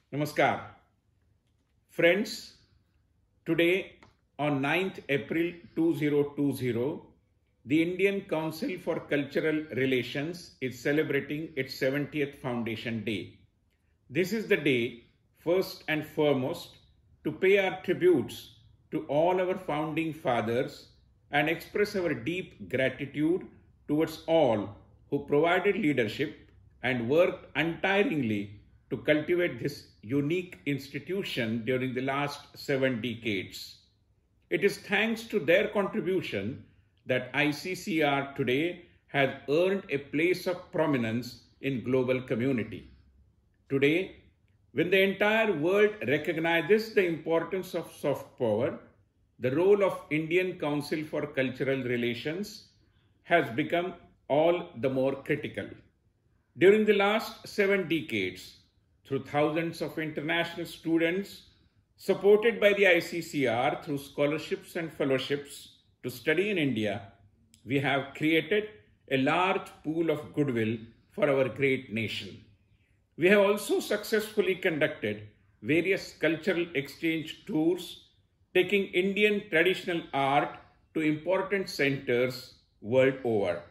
Namaskar. Friends, today on 9th April 2020, the Indian Council for Cultural Relations is celebrating its 70th Foundation Day. This is the day, first and foremost, to pay our tributes to all our founding fathers and express our deep gratitude towards all who provided leadership and worked untiringly to cultivate this unique institution during the last 7 decades. It is thanks to their contribution that ICCR today has earned a place of prominence in global community. Today, when the entire world recognizes the importance of soft power, the role of Indian Council for Cultural Relations has become all the more critical. During the last 7 decades, through thousands of international students supported by the ICCR through scholarships and fellowships to study in India, we have created a large pool of goodwill for our great nation. We have also successfully conducted various cultural exchange tours, taking Indian traditional art to important centers world over.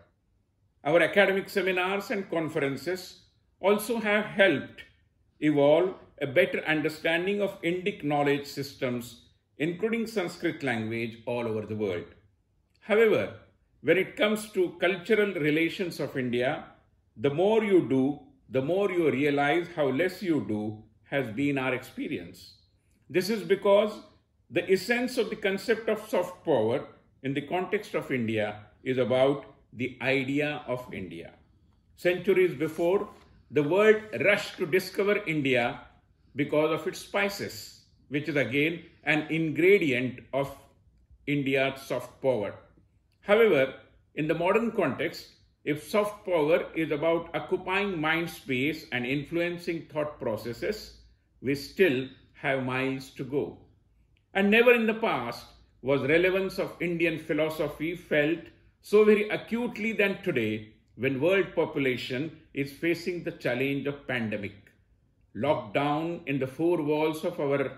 Our academic seminars and conferences also have helped evolve a better understanding of Indic knowledge systems, including Sanskrit language, all over the world. However, when it comes to cultural relations of India, the more you do, the more you realize how less you do has been our experience. This is because the essence of the concept of soft power in the context of India is about the idea of India. Centuries before, the world rushed to discover India because of its spices, which is again an ingredient of India's soft power. However, in the modern context, if soft power is about occupying mind space and influencing thought processes, we still have miles to go. And never in the past was relevance of Indian philosophy felt so very acutely than today, when world population is facing the challenge of pandemic. Locked down in the four walls of our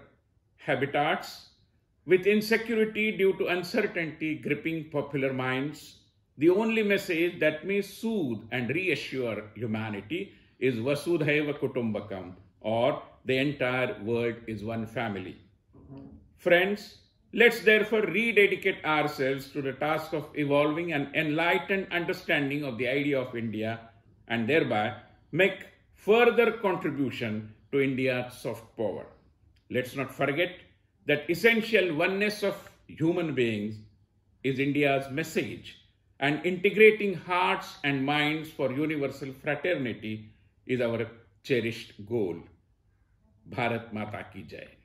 habitats, with insecurity due to uncertainty gripping popular minds, the only message that may soothe and reassure humanity is Vasudhaiva Kutumbakam, or the entire world is one family. Friends, let's therefore rededicate ourselves to the task of evolving an enlightened understanding of the idea of India and thereby make further contribution to India's soft power. Let's not forget that essential oneness of human beings is India's message, and integrating hearts and minds for universal fraternity is our cherished goal. Bharat Mata Ki Jai.